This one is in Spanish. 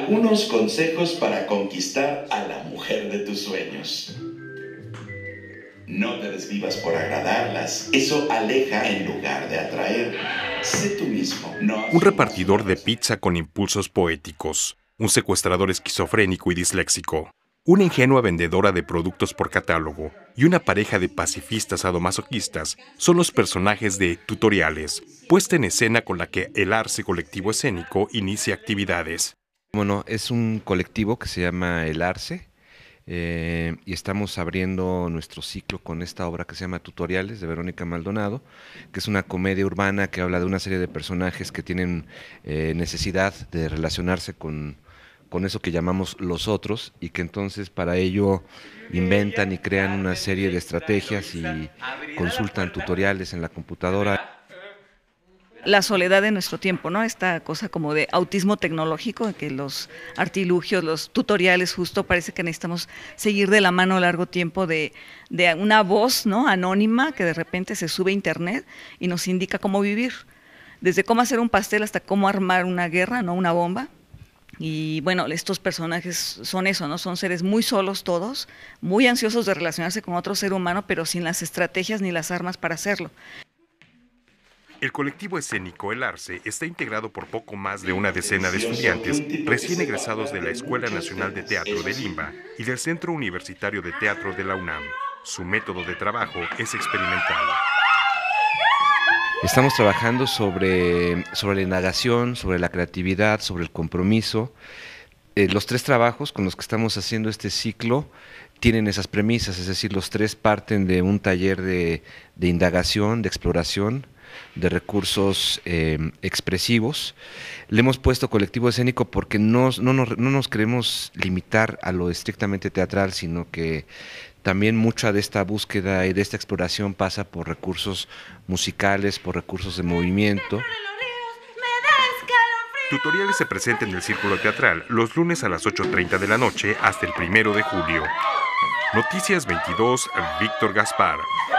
Algunos consejos para conquistar a la mujer de tus sueños. No te desvivas por agradarlas. Eso aleja en lugar de atraer. Sé tú mismo. No Un repartidor de pizza con impulsos poéticos. Un secuestrador esquizofrénico y disléxico. Una ingenua vendedora de productos por catálogo y una pareja de pacifistas sadomasoquistas son los personajes de Tutoriales, puesta en escena con la que el Arce Colectivo Escénico inicia actividades. Bueno, es un colectivo que se llama El Arce y estamos abriendo nuestro ciclo con esta obra que se llama Tutoriales de Verónica Maldonado, que es una comedia urbana que habla de una serie de personajes que tienen necesidad de relacionarse con eso que llamamos los otros y que entonces para ello inventan y crean una serie de estrategias y consultan tutoriales en la computadora. La soledad de nuestro tiempo, ¿no? Esta cosa como de autismo tecnológico, en que los artilugios, los tutoriales, justo parece que necesitamos seguir de la mano a largo tiempo de una voz, ¿no? Anónima que de repente se sube a internet y nos indica cómo vivir, desde cómo hacer un pastel hasta cómo armar una guerra, ¿no? Una bomba. Y bueno, estos personajes son eso, ¿no? Son seres muy solos todos, muy ansiosos de relacionarse con otro ser humano, pero sin las estrategias ni las armas para hacerlo. El colectivo escénico El Arce está integrado por poco más de una decena de estudiantes recién egresados de la Escuela Nacional de Teatro de Limba y del Centro Universitario de Teatro de la UNAM. Su método de trabajo es experimental. Estamos trabajando sobre la indagación, sobre la creatividad, sobre el compromiso. Los tres trabajos con los que estamos haciendo este ciclo tienen esas premisas, es decir, los tres parten de un taller de indagación, de exploración, de recursos expresivos. Le hemos puesto colectivo escénico porque no nos queremos limitar a lo estrictamente teatral, sino que también mucha de esta búsqueda y de esta exploración pasa por recursos musicales, por recursos de movimiento. Tutoriales se presenta en el Círculo Teatral los lunes a las 8:30 de la noche hasta el 1 de julio. Noticias 22, Víctor Gaspar.